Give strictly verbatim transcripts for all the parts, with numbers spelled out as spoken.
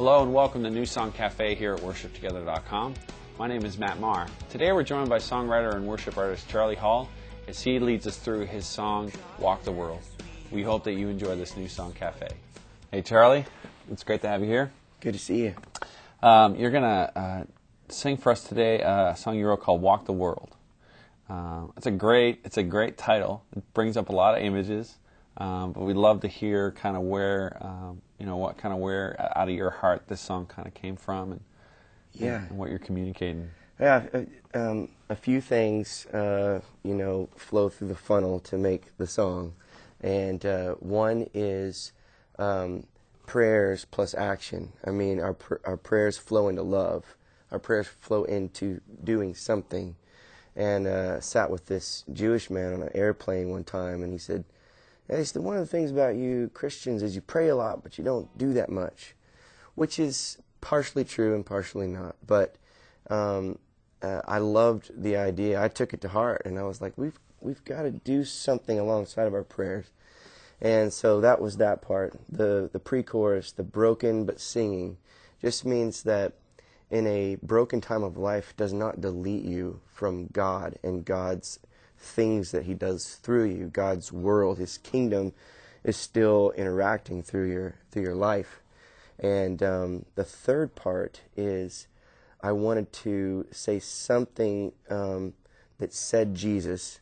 Hello and welcome to New Song Cafe here at worship together dot com. My name is Matt Maher. Today we're joined by songwriter and worship artist Charlie Hall as he leads us through his song, Walk the World. We hope that you enjoy this New Song Cafe. Hey Charlie, it's great to have you here. Good to see you. Um, you're going to uh, sing for us today a song you wrote called Walk the World. Uh, it's a great it's a great title. It brings up a lot of images, um, but we'd love to hear kind of where, um, you know, what kind of where out of your heart this song kind of came from and, yeah. and what you're communicating. Yeah, uh, um, a few things, uh, you know, flow through the funnel to make the song. And uh, one is um, prayers plus action. I mean, our pr- our prayers flow into love. Our prayers flow into doing something. And uh, sat with this Jewish man on an airplane one time, and he said, hey, he said, one of the things about you Christians is you pray a lot, but you don't do that much, which is partially true and partially not. But um, uh, I loved the idea. I took it to heart, and I was like, we've we've got to do something alongside of our prayers. And so that was that part. The the pre-chorus, the broken but singing, just means that in a broken time of life does not delete you from God and God's things that He does through you. God's world, His kingdom, is still interacting through your through your life. And um, the third part is I wanted to say something um, that said Jesus,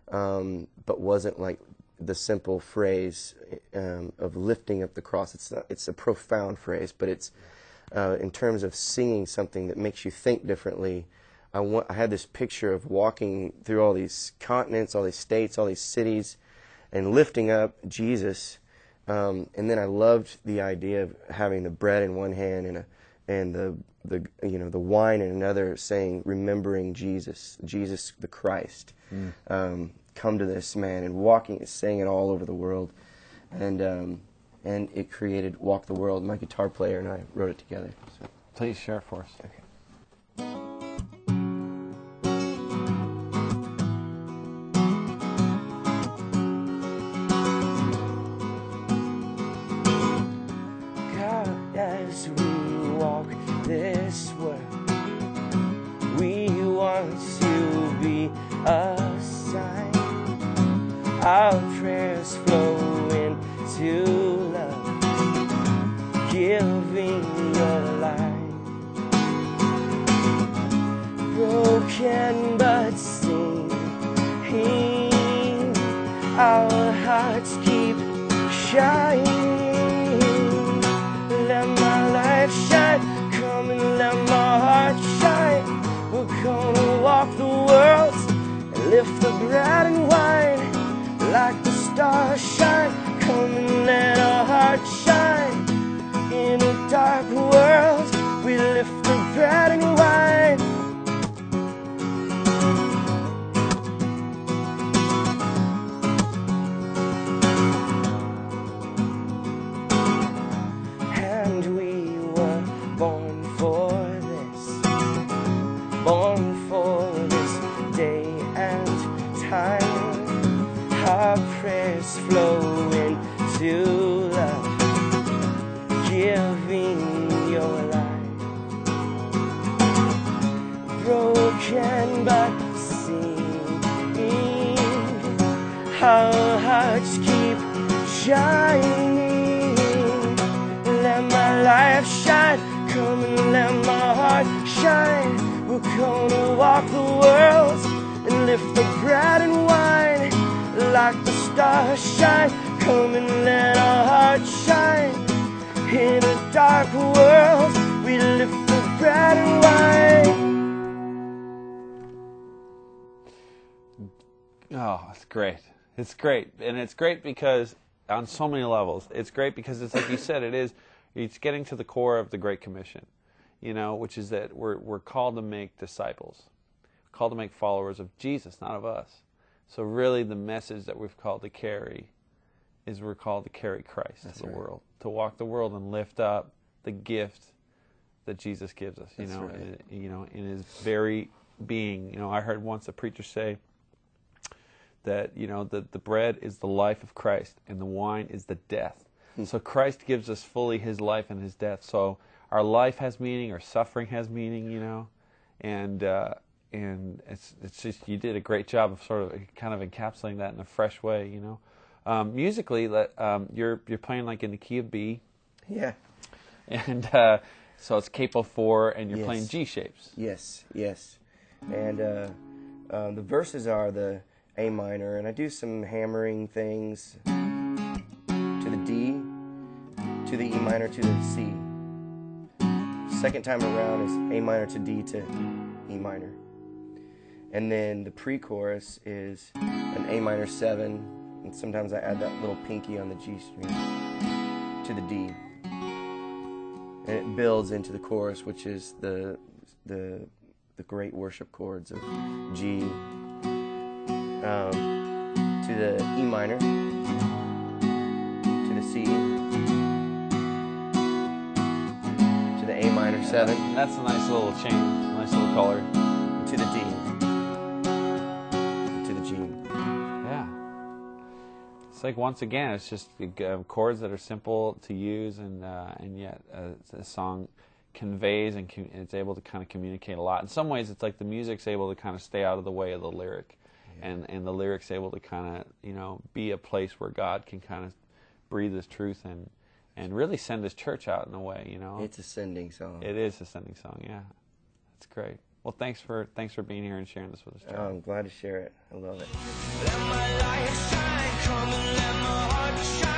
um, but wasn't like the simple phrase um, of lifting up the cross. It's not, it's a profound phrase, but it's Uh, in terms of singing something that makes you think differently. I, want, I had this picture of walking through all these continents, all these states, all these cities, and lifting up Jesus. Um, and then I loved the idea of having the bread in one hand and a, and the the you know the wine in another, saying, remembering Jesus, Jesus the Christ. Mm. Um, come to this man, and walking, saying it all over the world, and. Um, And it created Walk the World. My guitar player and I wrote it together. So. Please share it for us. Okay. God, as we walk this world, we want to be a sign. Our prayers flow into giving your life, broken but singing, our hearts keep shining. Let my life shine, come and let my heart shine. We're gonna walk the world and lift the bread and wine, like the stars shine. Come and let our hearts shine. In a dark world, we lift the bread and wine. And we were born for this, born for this day and time. Our prayers flow into love, giving your life, broken but singing, our hearts keep shining. Let my life shine, come and let my heart shine. We're gonna walk the world and lift the bread and wine, like the stars shine. Come and let our hearts shine. In a dark world, we lift the bread and wine. Oh, it's great. It's great. And it's great because on so many levels. It's great because it's like you said, it is, it's getting to the core of the Great Commission, you know, which is that we're, we're called to make disciples, called to make followers of Jesus, not of us. So really the message that we've called to carry is we're called to carry Christ That's to the right. world, to walk the world and lift up the gift that Jesus gives us, you That's know, right. in, you know, in His very being. You know, I heard once a preacher say that, you know, the, the bread is the life of Christ and the wine is the death. Hmm. So Christ gives us fully His life and His death. So our life has meaning, our suffering has meaning, you know, and uh, and it's it's just you did a great job of sort of kind of encapsulating that in a fresh way, you know. Um, musically, um, you're you're playing like in the key of B. Yeah. And uh, so it's capo four, and you're Yes. playing G shapes. Yes, yes. And uh, um, the verses are the A minor, and I do some hammering things to the D, to the E minor, to the C. Second time around is A minor to D to E minor. And then the pre-chorus is an A minor seven, and sometimes I add that little pinky on the G string to the D. And it builds into the chorus, which is the the the great worship chords of G um, to the E minor, to the C, to the A minor seven, That's a nice little change, nice little color. to the D, to the G. Yeah. It's like, once again, it's just uh, chords that are simple to use, and uh, and yet uh, the song conveys and com it's able to kind of communicate a lot. In some ways, it's like the music's able to kind of stay out of the way of the lyric, yeah. and and the lyric's able to kind of, you know, be a place where God can kind of breathe His truth and and really send His church out in a way, you know. It's a sending song. It is a sending song, yeah. That's great. Well, thanks for thanks for being here and sharing this with us, John. Oh, I'm glad to share it. I love it. Let my light shine, come and let my heart shine.